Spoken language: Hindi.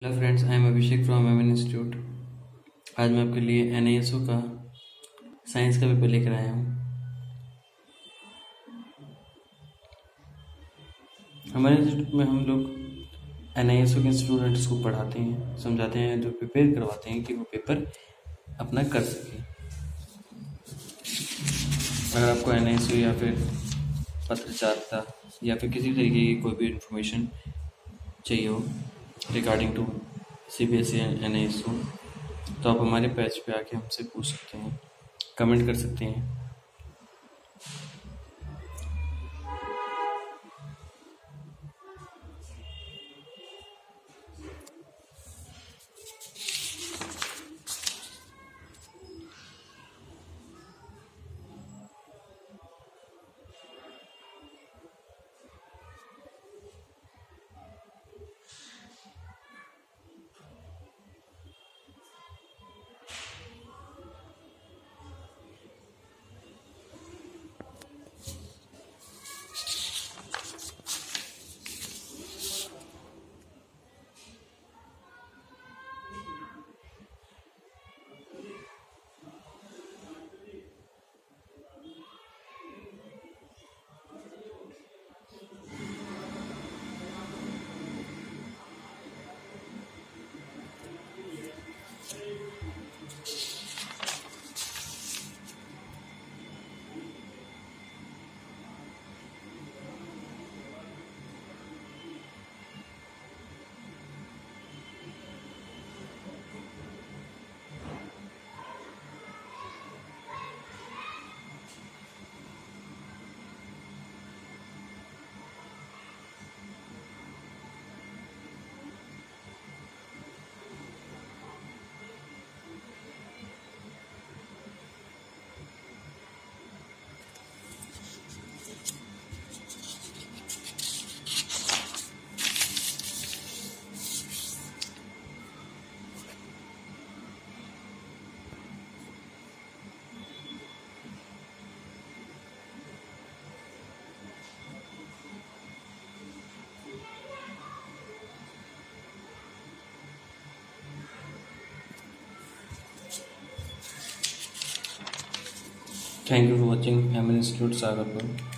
Hello friends, I am Abhishek from MN institute. आज मैं आपके लिए एनआईएसओ का साइंस का पेपर लेकर आया हूँ। हमारे इंस्टीट्यूट में हम लोग एनआईएसओ के स्टूडेंट्स को पढ़ाते हैं, समझाते हैं, जो प्रिपेयर करवाते हैं कि वो पेपर अपना कर सके। अगर आपको एनआईएसओ या फिर पत्रचारिता या फिर किसी तरीके की कोई भी इन्फॉर्मेशन चाहिए हो रिगार्डिंग टू सीबीएसई एनआईएसओ, तो आप हमारे पेज पे आके हमसे पूछ सकते हैं, कमेंट कर सकते हैं। Thank you for watching MN institute Sagarpur.